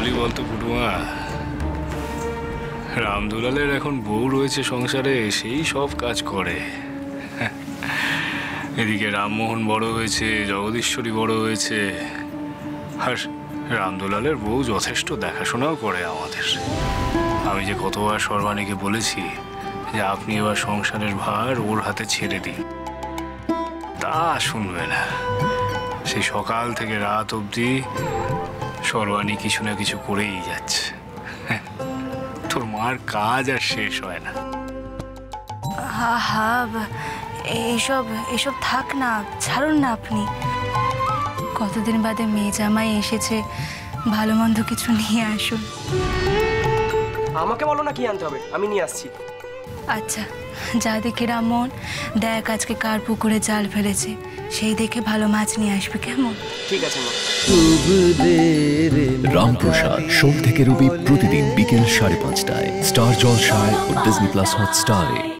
বলি বলতো পুটুমা, রামদুলালের এখন বউ রয়েছে সংসারে, সেই সব কাজ করে। এদিকে রামমোহন বড় হয়েছে, জগদীশ্বরী বড় হয়েছে, আর রামদুলালের বউ যথেষ্ট দেখাশোনাও করে আমাদের। আমি যে কতবার সর্বাণীকে বলেছি যে আপনি এবার সংসারের ভার ওর হাতে ছেড়ে দিন, তা শুনবে না। সেই সকাল থেকে রাত অবধি সর্বাণী কিছু না কিছু করেই যাচ্ছে। তোর মার কাজ আর শেষ হয় না। হা এইসব এসব থাক না, ছাড়ুন না আপনি। কতদিন বাদে মেয়ে জামাই এসেছে, ভালো মন্দ কিছু নিয়ে আসুন। আমাকে বলো না কি আনতে হবে, আমি নিয়ে আসছি। আচ্ছা, যা দেখি রামমোহন, দেখ আজকে কার পুকুরে জাল ফেলেছে, সেই দেখে ভালো মাছ নিয়ে আসবে, কেমন? ঠিক আছে মা। রামপ্রসাদ সোম থেকে রবি প্রতিদিন বিকেল 5:30টায় স্টার জলসায় ও ডিজনি প্লাস হটস্টারে।